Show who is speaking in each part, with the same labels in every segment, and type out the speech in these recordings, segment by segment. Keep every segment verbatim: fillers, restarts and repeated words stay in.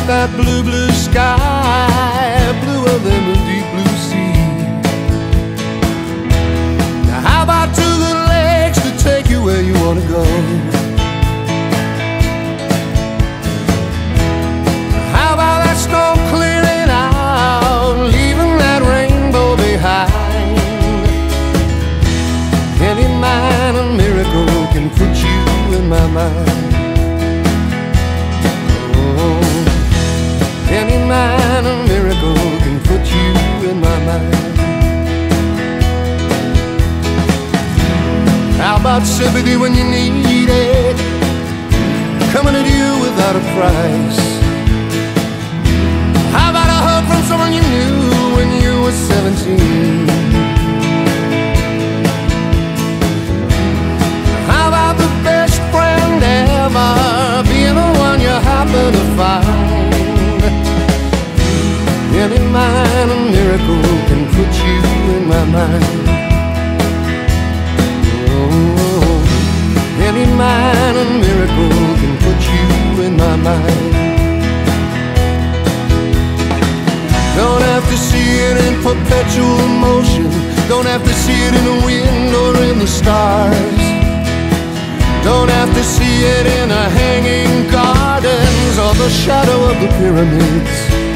Speaker 1: about that blue, blue sky, bluer than the deep blue sea? Now how about two good legs to take you where you want to go? How about that storm clearing out, leaving that rainbow behind? Any minor miracle can put you in my mind. Any minor miracle can put you in my mind. How about sympathy when you need it, coming at you without a price? How about a hug from someone you knew when you were seventeen? How about the best friend ever, being the one you happen to find? Any minor miracle can put you in my mind. Oh, any minor miracle can put you in my mind. Don't have to see it in perpetual motion, don't have to see it in the wind or in the stars. Don't have to see it in the hanging gardens or the shadow of the pyramids.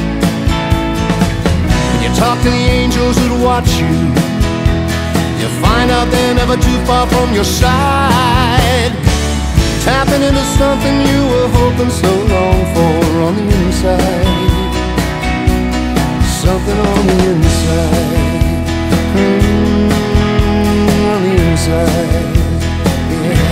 Speaker 1: Talk to the angels that watch you, you find out they're never too far from your side, tapping into something you were hoping so long for on the inside. Something on the inside, mm, on the inside, yeah.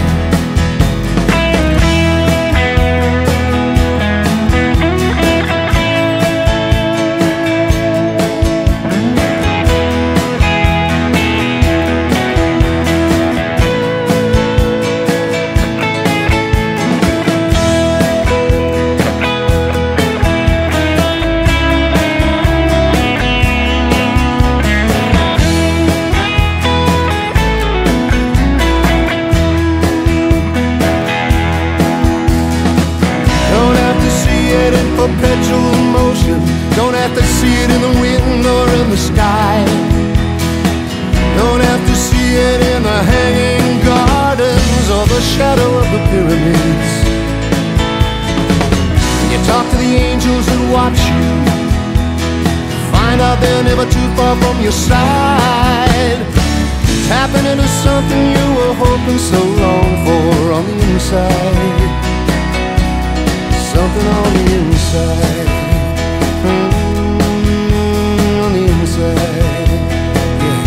Speaker 1: Perpetual motion, don't have to see it in the wind or in the sky. Don't have to see it in the hanging gardens or the shadow of the pyramids. You talk to the angels that watch you, find out they're never too far from your side, tapping into something you were hoping so long for on the inside. Something on the inside, mm, on the inside, yeah.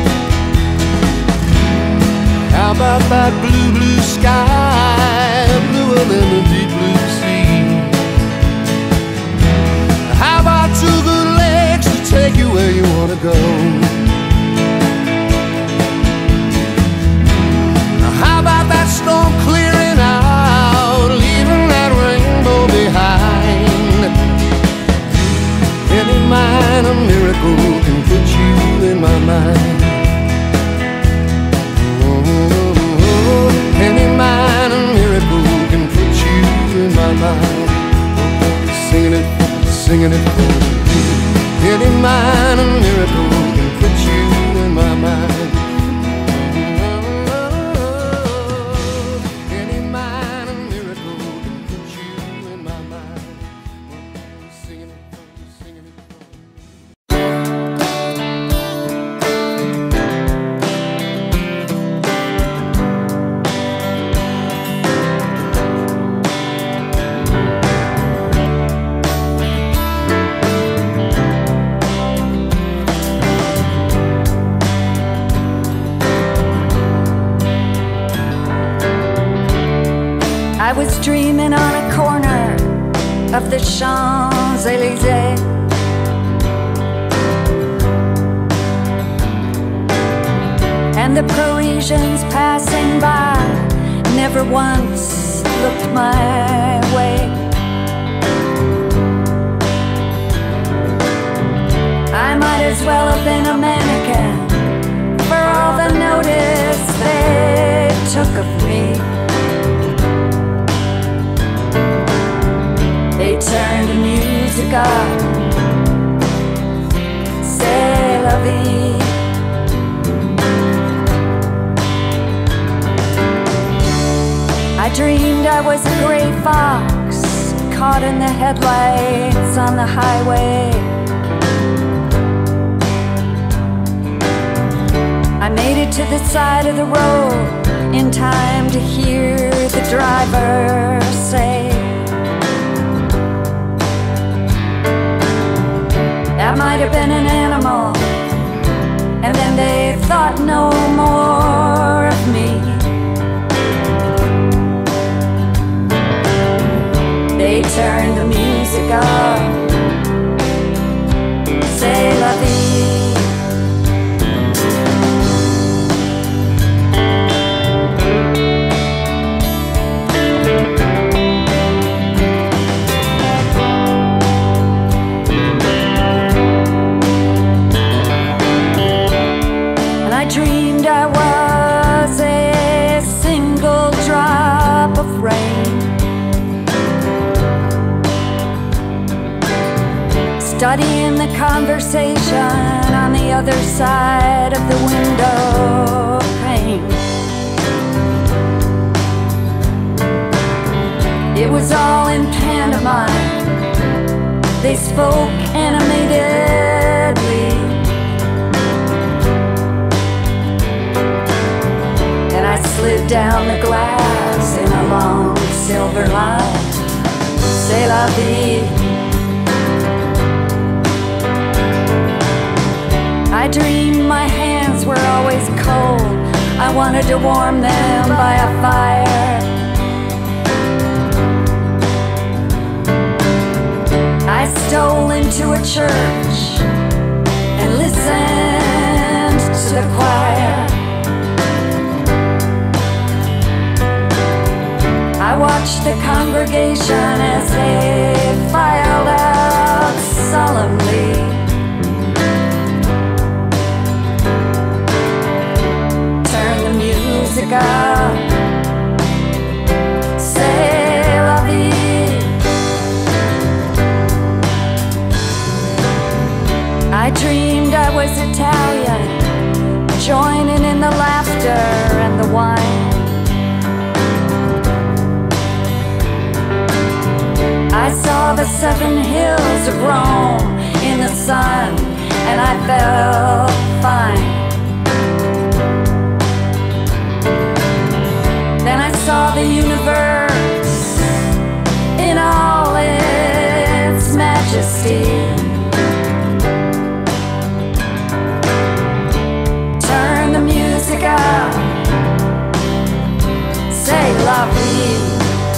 Speaker 1: How about that blue, blue sky, bluer than the deep blue sea? How about two good legs to take you where you want to go? How about that storm clearing out, leaving that rainbow behind? Any minor miracle can put you in my mind. Oh, any minor miracle can put you in my mind. Singing it, singing it. Any minor miracle can put you in my mind.
Speaker 2: I was dreaming on a corner of the Champs-Élysées, and the Parisians passing by never once looked my way. I might as well have been a mannequin for all the notice they took of me. They turned me dreamed I was a gray fox caught in the headlights on the highway. I made it to the side of the road in time to hear the driver say, that might have been an animal. And then they thought no more of me. They turned the music up. C'est la vie. Dreamed I was a single drop of rain, studying the conversation on the other side of the window pane. It was all in pantomime. They spoke animatedly. I slid down the glass in a long silver line. C'est la vie. I dreamed my hands were always cold. I wanted to warm them by a fire. I stole into a church and listened to the choir. I watched the congregation as they filed out solemnly. Turn the music up. C'est la vie. I dreamed I was Italian, joining in the laughter and the wine. I saw the seven hills of Rome in the sun, and I felt fine. Then I saw the universe in all its majesty. Turn the music up. C'est la vie.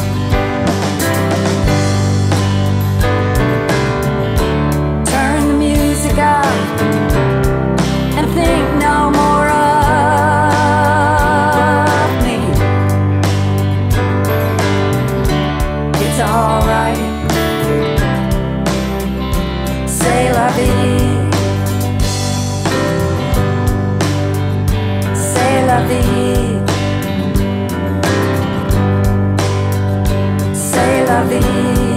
Speaker 2: And think no more of me. It's alright. C'est la vie. C'est la vie. C'est la vie.